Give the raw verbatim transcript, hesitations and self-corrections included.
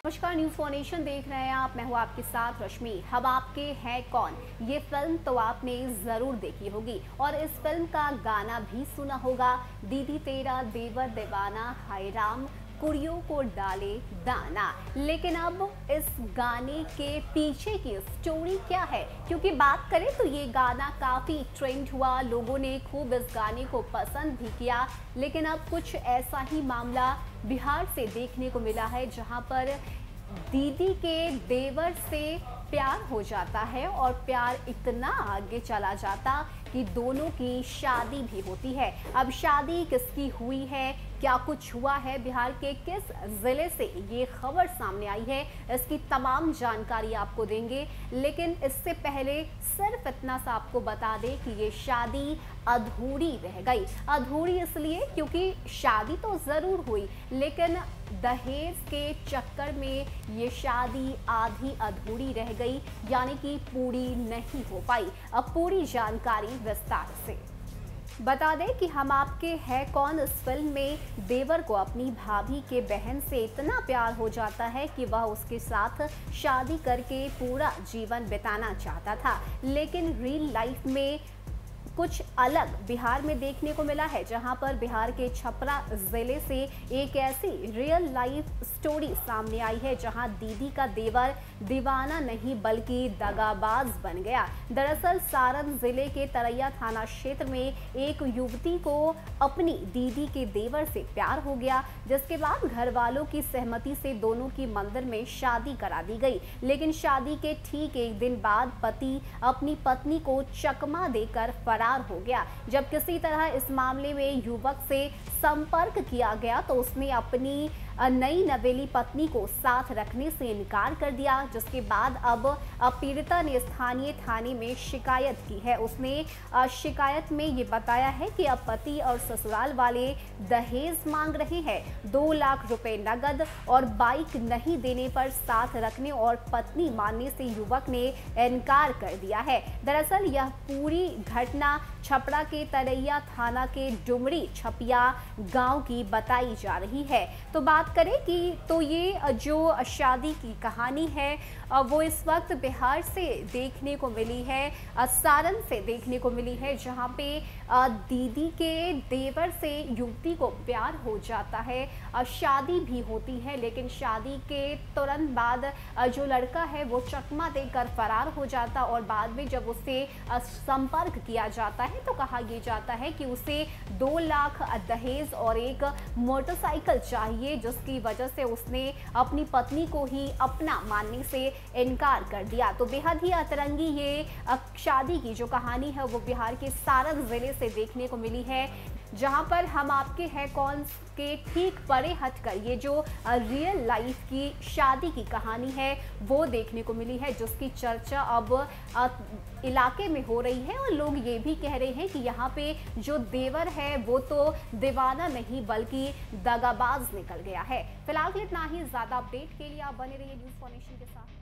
नमस्कार, news for nation देख रहे हैं आप। मैं हूं आपके साथ रश्मि। हम आपके हैं कौन, ये फिल्म तो आपने जरूर देखी होगी और इस फिल्म का गाना भी सुना होगा। दीदी तेरा देवर दीवाना, हाय राम कुड़ियों को डाले दाना। लेकिन अब इस गाने के पीछे की स्टोरी क्या है, क्योंकि बात करें तो ये गाना काफी ट्रेंड हुआ, लोगों ने खूब इस गाने को पसंद भी किया। लेकिन अब कुछ ऐसा ही मामला बिहार से देखने को मिला है, जहां पर दीदी के देवर से प्यार हो जाता है और प्यार इतना आगे चला जाता कि दोनों की शादी भी होती है। अब शादी किसकी हुई है, क्या कुछ हुआ है, बिहार के किस जिले से ये खबर सामने आई है, इसकी तमाम जानकारी आपको देंगे। लेकिन इससे पहले सिर्फ इतना सा आपको बता दें कि ये शादी अधूरी रह गई। अधूरी इसलिए क्योंकि शादी तो जरूर हुई, लेकिन दहेज के चक्कर में ये शादी आधी अधूरी रह गई, यानी कि पूरी नहीं हो पाई। अब पूरी जानकारी विस्तार से बता दें कि हम आपके हैं कौन इस फिल्म में देवर को अपनी भाभी के बहन से इतना प्यार हो जाता है कि वह उसके साथ शादी करके पूरा जीवन बिताना चाहता था। लेकिन रियल लाइफ में कुछ अलग बिहार में देखने को मिला है, जहां पर बिहार के छपरा जिले से एक ऐसी रियल लाइफ स्टोरी सामने आई है, जहां दीदी का देवर दीवाना नहीं बल्कि दगाबाज बन गया। दरअसल सारण जिले के तरैया थाना क्षेत्र में एक युवती को अपनी दीदी के देवर से प्यार हो गया, जिसके बाद घर वालों की सहमति से दोनों की मंदिर में शादी करा दी गई। लेकिन शादी के ठीक एक दिन बाद पति अपनी पत्नी को चकमा देकर फरार हो गया। जब किसी तरह इस मामले में युवक से संपर्क किया गया तो उसने अपनी नई नवेली पत्नी को साथ रखने से इनकार कर दिया, जिसके बाद अब पीड़िता ने स्थानीय थाने में शिकायत की है। उसने शिकायत में ये बताया है कि अब पति और ससुराल वाले दहेज मांग रहे हैं, दो लाख रुपए नगद और बाइक नहीं देने पर साथ रखने और पत्नी मानने से युवक ने इनकार कर दिया है। दरअसल यह पूरी घटना छपरा के तरैया थाना के डुमरी छपिया गांव की बताई जा रही है। तो बात करें कि तो ये जो शादी की कहानी है वो इस वक्त बिहार से देखने को मिली है, सारण से देखने को मिली है, जहां पे दीदी के देवर से युवती को प्यार हो जाता है, शादी भी होती है। लेकिन शादी के तुरंत बाद जो लड़का है वो चकमा देकर फरार हो जाता और बाद में जब उससे संपर्क किया जाता है तो कहा यह जाता है कि उसे दो लाख दहेज और एक मोटरसाइकिल चाहिए, जिसकी वजह से उसने अपनी पत्नी को ही अपना मानने से इनकार कर दिया। तो बेहद ही अतरंगी ये शादी की जो कहानी है वो बिहार के सारण जिले से देखने को मिली है, जहां पर हम आपके हैं कौन के ठीक परे हटकर ये जो रियल लाइफ की शादी की कहानी है वो देखने को मिली है, जिसकी चर्चा अब इलाके में हो रही है। और लोग ये भी कह रहे हैं कि यहाँ पे जो देवर है वो तो दीवाना नहीं बल्कि दगाबाज निकल गया है। फिलहाल इतना ही, ज्यादा अपडेट के लिए आप बने रहिए न्यूज फॉर नेशन के साथ।